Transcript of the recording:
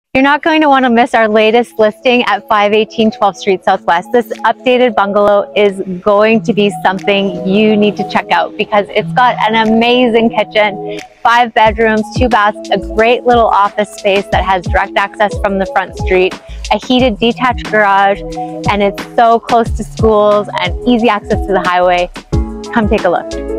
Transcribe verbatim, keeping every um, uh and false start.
You're not going to want to miss our latest listing at five eighteen twelfth Street Southwest. This updated bungalow is going to be something you need to check out because it's got an amazing kitchen, five bedrooms, two baths, a great little office space that has direct access from the front street, a heated detached garage, and it's so close to schools and easy access to the highway. Come take a look.